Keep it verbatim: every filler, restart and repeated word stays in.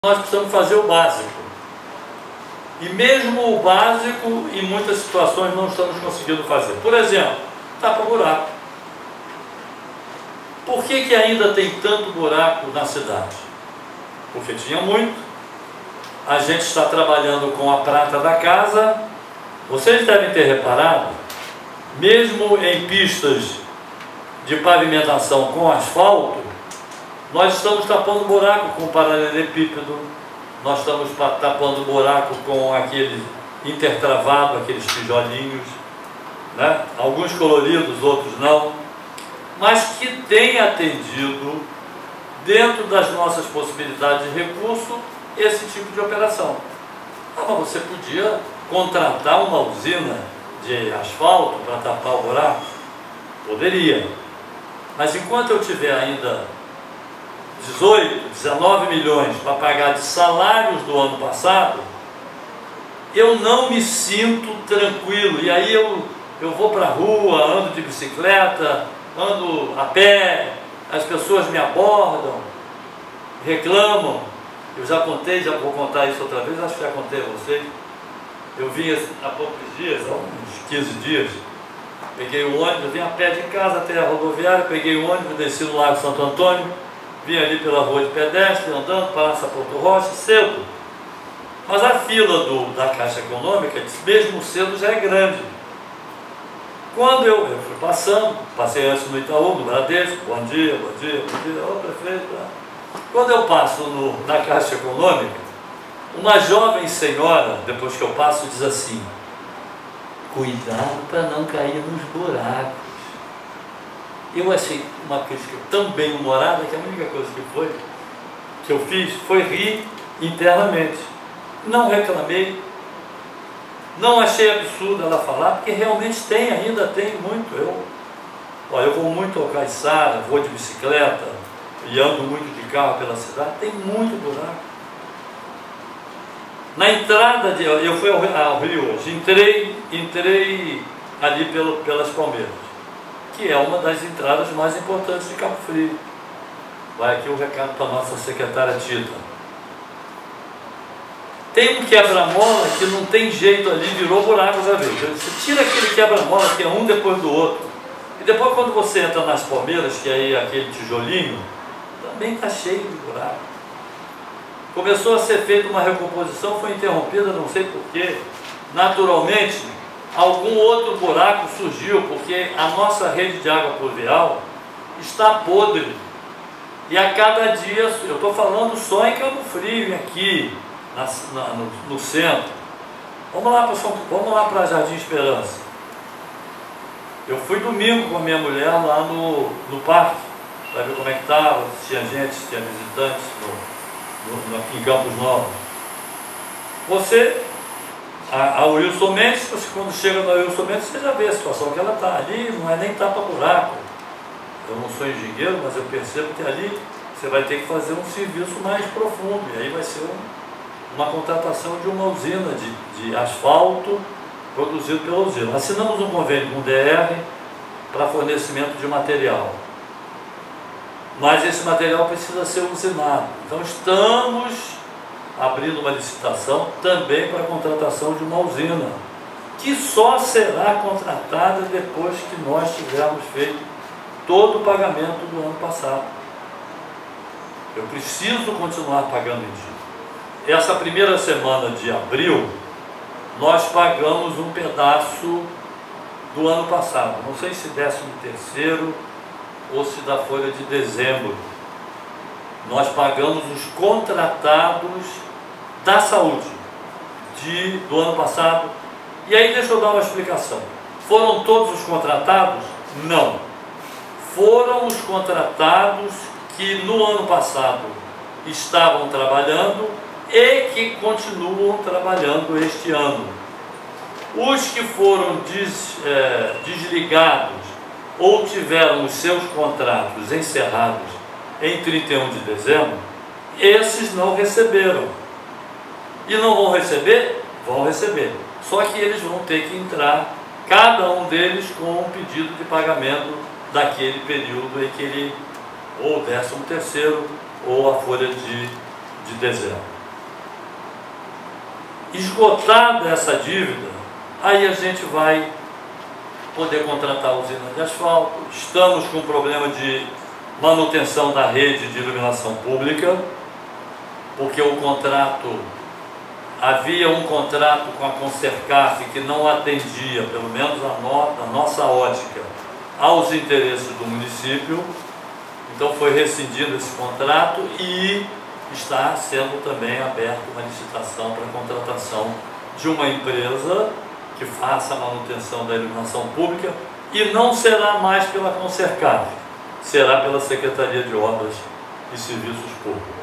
Nós precisamos fazer o básico. E mesmo o básico, em muitas situações, não estamos conseguindo fazer. Por exemplo, tapa-buraco. Por que que ainda tem tanto buraco na cidade? Porque tinha muito. A gente está trabalhando com a prata da casa. Vocês devem ter reparado, mesmo em pistas de pavimentação com asfalto, nós estamos tapando buraco com paralelepípedo, nós estamos tapando buraco com aquele intertravado, aqueles tijolinhos, né? Alguns coloridos, outros não, mas que tem atendido, dentro das nossas possibilidades de recurso, esse tipo de operação. Ah, mas você podia contratar uma usina de asfalto para tapar o buraco? Poderia. Mas enquanto eu tiver ainda dezoito, dezenove milhões para pagar de salários do ano passado, eu não me sinto tranquilo. E aí eu, eu vou para a rua, ando de bicicleta, ando a pé, as pessoas me abordam, reclamam. Eu já contei, já vou contar isso outra vez, acho que já contei a vocês. Eu vim há poucos dias, há uns quinze dias, peguei o ônibus, vim a pé de casa até a rodoviária, peguei o ônibus, desci no Lago Santo Antônio, vim ali pela rua de pedestre, andando, Praça Porto Rocha, cedo. Mas a fila do, da Caixa Econômica, mesmo cedo, já é grande. Quando eu, eu fui passando, passei antes no Itaú, no Bradesco, bom dia, bom dia, bom dia, ô prefeito. Quando eu passo no, na Caixa Econômica, uma jovem senhora, depois que eu passo, diz assim: cuidado para não cair nos buracos. Eu achei uma crítica tão bem humorada que a única coisa que foi que eu fiz foi rir internamente. Não reclamei, não achei absurdo ela falar, porque realmente tem, ainda tem muito. Eu, ó, eu vou muito ao Caiçara, vou de bicicleta e ando muito de carro pela cidade, tem muito buraco. Na entrada, de, eu fui ao, ao Rio hoje, entrei, entrei ali pelo, pelas Palmeiras, que é uma das entradas mais importantes de Cabo Frio. Vai aqui o recado para a nossa secretária Tita. Tem um quebra-mola que não tem jeito ali, virou buraco já veio. Você tira aquele quebra-mola que é um depois do outro. E depois quando você entra nas Palmeiras, que aí é aquele tijolinho, também está cheio de buraco. Começou a ser feita uma recomposição, foi interrompida, não sei porquê. Naturalmente, algum outro buraco surgiu, porque a nossa rede de água pluvial está podre. E a cada dia, eu estou falando só em Cabo Frio, aqui, na, na, no, no centro. Vamos lá para São, vamos lá para Jardim Esperança. Eu fui domingo com a minha mulher lá no, no parque, para ver como é que estava, se tinha gente, se tinha visitantes no, no, no, em Campos Novos. Você... A, a Wilson Mendes, você, quando chega na Wilson Mendes, você já vê a situação que ela está ali, não é nem tapa-buraco. Eu não sou engenheiro, mas eu percebo que ali você vai ter que fazer um serviço mais profundo, e aí vai ser um, uma contratação de uma usina de, de asfalto produzido pela usina. Assinamos um convênio com o D R para fornecimento de material, mas esse material precisa ser usinado. Então estamos abrindo uma licitação também para a contratação de uma usina, que só será contratada depois que nós tivermos feito todo o pagamento do ano passado. Eu preciso continuar pagando em dia. Essa primeira semana de abril, nós pagamos um pedaço do ano passado, não sei se décimo terceiro ou se da folha de dezembro. Nós pagamos os contratados da saúde de, do ano passado. E aí deixa eu dar uma explicação. Foram todos os contratados? Não. Foram os contratados que no ano passado estavam trabalhando e que continuam trabalhando este ano. Os que foram des, é, desligados ou tiveram os seus contratos encerrados em trinta e um de dezembro, esses não receberam. E não vão receber? Vão receber. Só que eles vão ter que entrar, cada um deles, com um pedido de pagamento daquele período em que ele, ou décimo terceiro, ou a folha de, de dezembro. Esgotada essa dívida, aí a gente vai poder contratar a usina de asfalto. Estamos com um problema de manutenção da rede de iluminação pública, porque o contrato, havia um contrato com a Consercaf que não atendia, pelo menos a, no, a nossa ótica, aos interesses do município. Então foi rescindido esse contrato e está sendo também aberta uma licitação para a contratação de uma empresa que faça a manutenção da iluminação pública, e não será mais pela Consercaf, será pela Secretaria de Obras e Serviços Públicos.